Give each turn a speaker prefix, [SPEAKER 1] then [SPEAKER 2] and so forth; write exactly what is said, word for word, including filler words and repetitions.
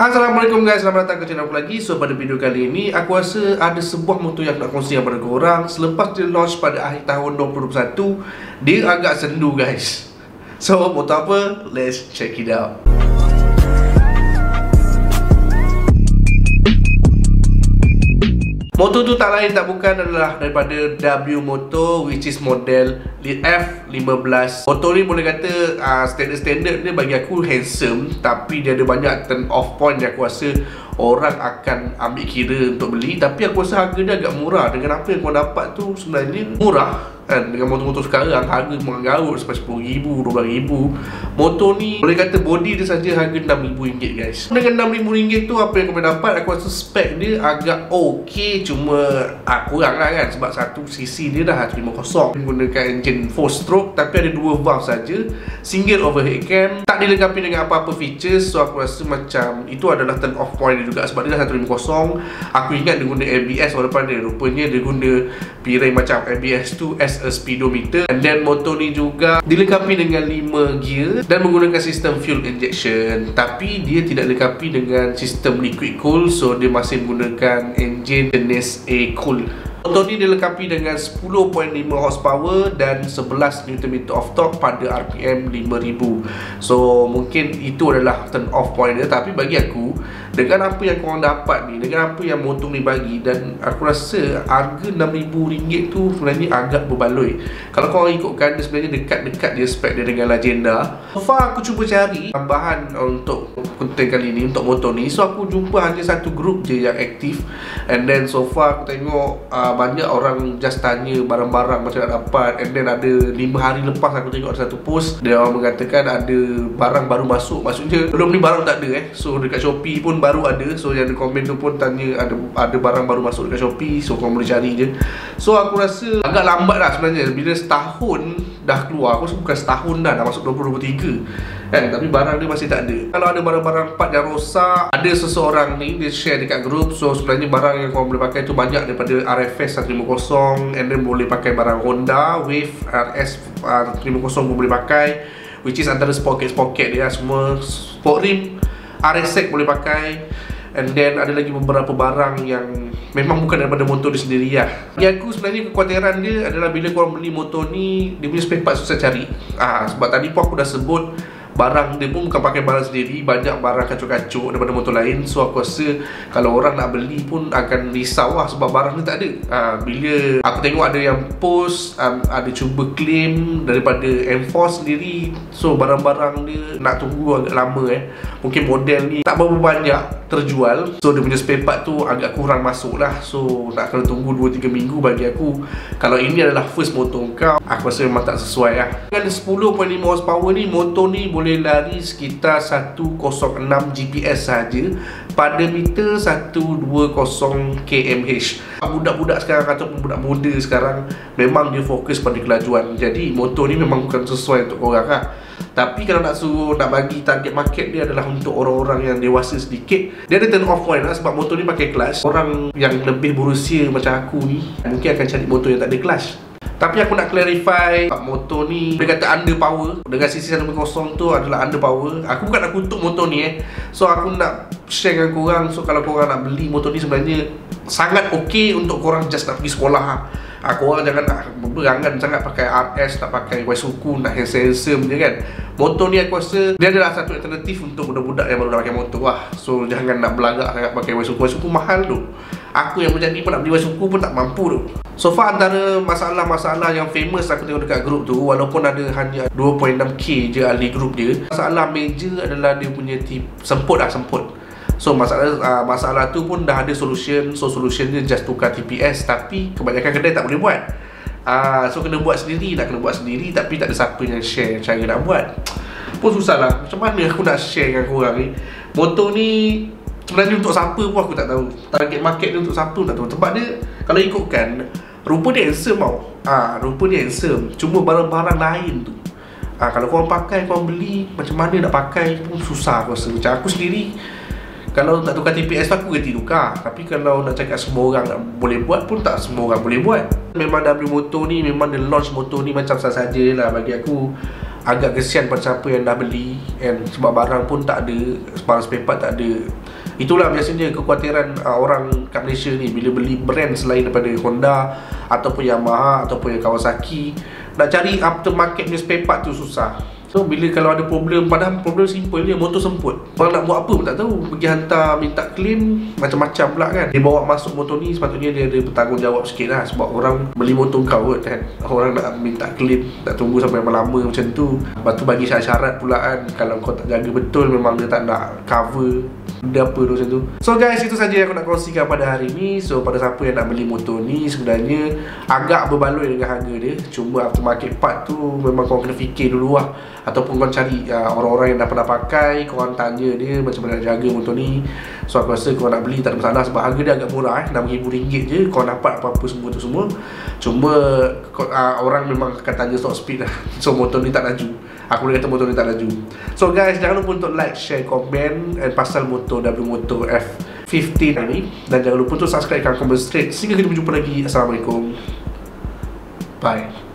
[SPEAKER 1] Assalamualaikum guys, selamat datang ke channel aku lagi. So pada video kali ini aku rasa ada sebuah motor yang nak kongsi kepada korang. Selepas dia launch pada akhir tahun dua ribu dua puluh satu, dia agak sendu guys. So motor apa? Let's check it out. Motor tu tak lain tak bukan adalah daripada W Motor, which is model F lima belas. Motor ni boleh kata uh, standard-standard dia bagi aku handsome, tapi dia ada banyak turn off point yang aku rasa orang akan ambil kira untuk beli. Tapi aku rasa harga dia agak murah. Dengan apa yang kau dapat tu sebenarnya murah kan. Dengan motor-motor sekarang harga menggarut sampai sepuluh ribu, dua belas ribu. Motor ni boleh kata body dia saja harga enam ribu ringgit guys. Dengan enam ribu ringgit tu apa yang kau boleh dapat, aku rasa spek dia agak ok. Cuma ah, kurang lah kan, sebab satu cc dia dah seratus lima puluh menggunakan engine four stroke, tapi ada dua valve saja, single overhead cam, tak dilengkapi dengan apa-apa features. So aku rasa macam itu adalah turn off point dia juga, sebab dia dah seratus lima puluh. Aku ingat dia guna A B S walaupun dia rupanya dia guna pirai macam A B S tu as a speedometer. And then motor ni juga dilengkapi dengan lima gear dan menggunakan sistem fuel injection, tapi dia tidak dilengkapi dengan sistem liquid cool. So dia masih menggunakan engine jenis A-Cool. Motor ni dilengkapi dengan sepuluh perpuluhan lima horsepower dan sebelas newton meter of torque pada R P M lima ribu. So mungkin itu adalah turn off point dia. Tapi bagi aku, dengan apa yang korang dapat ni, dengan apa yang motor ni bagi, dan aku rasa harga enam ribu ringgit tu sebenarnya agak berbaloi. Kalau korang ikutkan, dia sebenarnya dekat-dekat dia spek dia dengan Legenda. So far aku cuba cari tambahan untuk konten kali ni, untuk motor ni. So aku jumpa hanya satu grup je yang aktif. And then so far aku tengok uh, banyak orang just tanya barang-barang macam nak dapat. And then ada lima hari lepas aku tengok ada satu post, dia orang mengatakan ada barang baru masuk. Maksudnya belum ni barang tak ada eh. So dekat Shopee pun baru ada. So yang ada komen tu pun tanya ada ada barang baru masuk dekat Shopee. So korang boleh cari je. So aku rasa agak lambat lah sebenarnya. Bila setahun dah keluar, aku rasa bukan setahun dah, dah masuk dua ribu dua puluh tiga kan, tapi barang dia masih tak ada. Kalau ada barang-barang part yang rosak, ada seseorang ni dia share dekat grup. So sebenarnya barang yang korang boleh pakai tu banyak daripada R F S seratus lima puluh, and then boleh pakai barang Honda, Wave, R S seratus lima puluh pun boleh pakai, which is antara pocket-pocket dia semua. Sport rim, R S X boleh pakai. And then ada lagi beberapa barang yang memang bukan daripada motor dia sendiri lah. Bagi aku sebenarnya kekhawatiran dia adalah bila korang beli motor ni, dia punya spare part susah cari. ah, Sebab tadi pun aku dah sebut, barang dia pun bukan pakai barang sendiri, banyak barang kacuk-kacuk daripada motor lain. So aku rasa kalau orang nak beli pun akan risau lah, sebab barang ni tak ada. ha, Bila aku tengok ada yang post, um, ada cuba claim daripada Enforce sendiri. So barang-barang dia nak tunggu agak lama eh. Mungkin model ni tak berapa banyak terjual, so dia punya spare part tu agak kurang masuk lah. So nak kena tunggu dua tiga minggu. Bagi aku, kalau ini adalah first motor kau, aku rasa memang tak sesuai lah. Dengan sepuluh perpuluhan lima horsepower ni, motor ni boleh lari sekitar seratus enam G P S saja pada meter seratus dua puluh kilometer per jam. Budak-budak sekarang ataupun budak muda sekarang memang dia fokus pada kelajuan. Jadi motor ni memang bukan sesuai untuk korang lah. Tapi kalau nak suruh, nak bagi target market dia adalah untuk orang-orang yang dewasa sedikit, dia ada turn off point lah, sebab motor ni pakai clutch. Orang yang lebih berusia macam aku ni mungkin akan cari motor yang tak ada clutch. Tapi aku nak clarify, motor ni dia kata under power. Dengan cc seratus lima puluh tu adalah under power. Aku bukan nak kutuk motor ni eh. So aku nak share dengan korang. So kalau korang nak beli motor ni, sebenarnya sangat ok untuk korang just nak pergi sekolah. ha, Korang jangan nak berangan sangat pakai R S, nak pakai Waisuku, nak handsome je kan. Motor ni aku rasa dia adalah satu alternatif untuk budak-budak yang baru nak pakai motor lah. So jangan nak belagak sangat pakai Waisuku. Waisuku mahal tu. Aku yang macam ni pun nak beli Waisuku pun tak mampu tu. So far antara masalah-masalah yang famous aku tengok dekat grup tu, walaupun ada hanya dua perpuluhan enam K je ahli grup dia, masalah major adalah dia punya tip semput lah, semput. So masalah uh, masalah tu pun dah ada solution. So solution dia just tukar T P S, tapi kebanyakan kedai tak boleh buat. uh, So kena buat sendiri, nak kena buat sendiri, tapi tak ada siapa yang share cara nak buat. Pun susah lah. Macam mana aku nak share dengan korang ni? Motor ni sebenarnya untuk siapa pun aku tak tahu. Target market dia untuk siapa tak tahu. Sebab dia, kalau ikutkan, rupa dia handsome tau. Ah, rupa dia handsome. Cuma barang-barang lain tu, ah, kalau korang pakai, korang beli, macam mana nak pakai pun susah aku rasa. Macam aku sendiri, kalau tak tukar T P S tu aku ganti tukar. Tapi kalau nak cakap semua orang nak boleh buat pun tak semua orang boleh buat. Memang W Motor ni, memang dia launch motor ni macam sahaja lah. Bagi aku agak kesian pada siapa yang dah beli, and sebab barang pun tak ada, barang spare part tak ada. Itulah biasanya kekhawatiran uh, orang kat Malaysia ni bila beli brand selain daripada Honda ataupun Yamaha ataupun yang Kawasaki. Nak cari aftermarket punya spare part tu susah. So bila kalau ada problem, padahal problem simple je, motor semput. Orang nak buat apa pun tak tahu. Pergi hantar minta claim, macam-macam pula kan. Dia bawa masuk motor ni, sepatutnya dia ada bertanggungjawab sikit lah. Sebab orang beli motor kau kot kan. Orang nak minta claim, tak tunggu sampai lama-lama macam tu. Lepas tu bagi syarat-syarat pula kan. Kalau kau tak jaga betul, memang dia tak nak cover benda apa tu macam tu. So guys, itu saja yang aku nak kongsikan pada hari ni. So pada siapa yang nak beli motor ni, sebenarnya agak berbaloi dengan harga dia. Cuma aftermarket part tu memang kau kena fikir dulu lah. Ataupun kau cari uh, orang-orang yang dah pernah pakai, kau orang tanya dia macam mana nak jaga motor ni. So aku rasa kau nak beli tak ada masalah sebab harga dia agak murah eh, enam ribu ringgit je kau dapat apa-apa semua tu semua. Cuma kau, uh, orang memang akan tanya stop speed lah. So motor ni tak laju. Aku boleh kata motor ni tak laju. So guys, jangan lupa untuk like, share, komen and pasal motor W Moto F lima belas ni. Dan jangan lupa untuk subscribe kan komen straight. Sehingga kita berjumpa lagi. Assalamualaikum. Bye.